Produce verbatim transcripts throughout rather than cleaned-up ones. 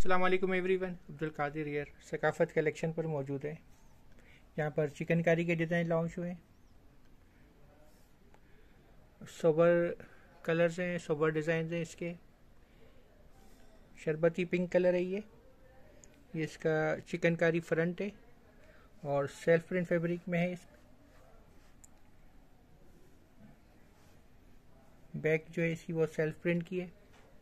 अस्सलाम वालेकुम everyone, Abdul Qadir here Saqafat collection पर मौजूद है। यहाँ पर चिकनकारी के डिज़ाइन लॉन्च हुए हैं। सोबर कलर्स हैं, सोबर डिज़ाइन हैं इसके। शरबती पिंक कलर है ये ये इसका चिकनकारी फ्रंट है और सेल्फ प्रिंट फैब्रिक में है। इस बैक जो है इसकी वो सेल्फ प्रिंट की है।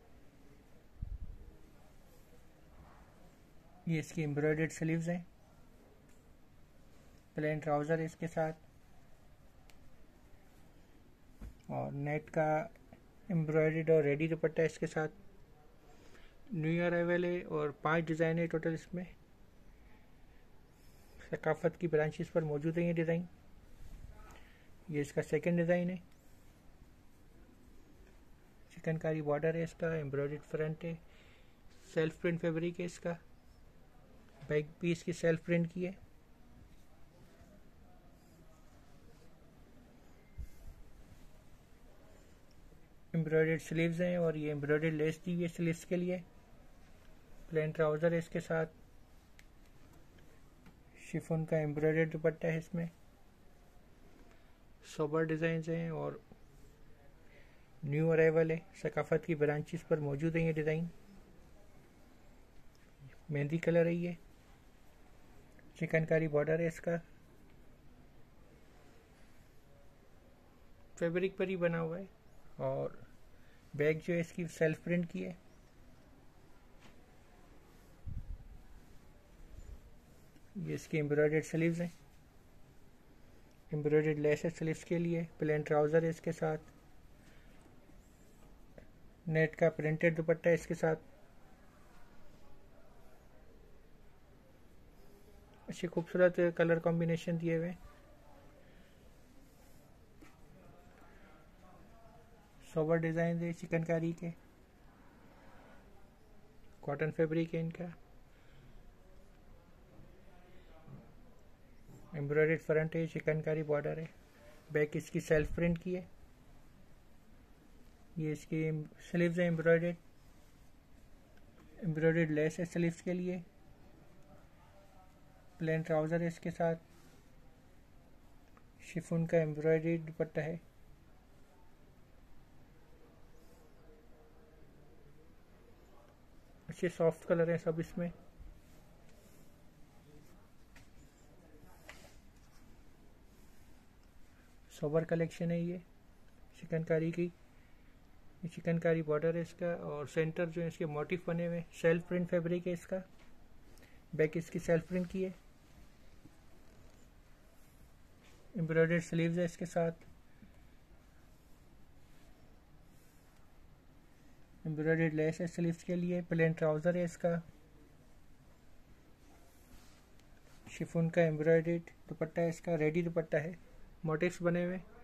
ये इसकी एम्ब्रॉयडर्ड स्लीव्स हैं। प्लेन ट्राउज़र है इसके साथ और नेट का एम्ब्रॉयडर्ड और रेडी दुपट्टा है इसके साथ। न्यू ईयर अराइवल है और पांच डिज़ाइन है टोटल इसमें। सकाफत की ब्रांचेस पर मौजूद है ये डिज़ाइन। ये इसका सेकंड डिज़ाइन है। चिकनकारी बॉर्डर है इसका, एम्ब्रॉयडर्ड फ्रंट है, सेल्फ प्रिंट फैब्रिक है इसका। बैक भी इसकी सेल्फ प्रिंट की है। एम्ब्रॉयडर्ड स्लीव्स हैं और ये एम्ब्रॉयडर्ड लेस दी हुई है स्लीव्स के लिए। प्लेन ट्राउज़र है इसके साथ। शिफॉन का एम्ब्रॉयडर्ड दुपट्टा है इसमें। सोबर डिज़ाइन हैं और न्यू अराइवल है। सकाफत की ब्रांचेस पर मौजूद है ये डिज़ाइन। मेहंदी कलर है ये। चिकनकारी बॉर्डर है इसका। फैब्रिक पर ही बना हुआ है और बैग जो है इसकी सेल्फ प्रिंट की है। ये इसकी एम्ब्रॉयडर्ड स्लीव्स हैं। एम्ब्रॉयडर्ड लेस है स्लीव्स के लिए। प्लेन ट्राउज़र है इसके साथ। नेट का प्रिंटेड दुपट्टा है इसके साथ। अच्छी खूबसूरत कलर कॉम्बिनेशन दिए हुए। सोबर डिज़ाइन है चिकनकारी के। कॉटन फैब्रिक है इनका। एम्ब्रॉयडर्ड फ्रंट है, चिकनकारी बॉर्डर है। बैक इसकी सेल्फ प्रिंट की है। ये इसकी स्लीव्स है एम्ब्रॉयडर्ड। एम्ब्रॉयडर्ड लेस है स्लीव्स के लिए। प्लेन ट्राउज़र है इसके साथ। शिफॉन का एम्ब्रॉयडर्ड दुपट्टा है। अच्छे सॉफ्ट कलर हैं सब इसमें। सोबर कलेक्शन है ये चिकनकारी की। ये चिकनकारी बॉर्डर है इसका और सेंटर जो है इसके मोटिफ बने हुए। सेल्फ प्रिंट फैब्रिक है इसका। बैक इसकी सेल्फ प्रिंट की है। एम्ब्रॉयडर्ड स्लीव्स है इसके साथ। एम्ब्रॉयडर्ड लेस है स्लीव्स के लिए। प्लेन ट्राउज़र है इसका। शिफॉन का एम्ब्रॉयडर्ड दुपट्टा है इसका। रेडी दुपट्टा है। मोटिफ्स बने हुए।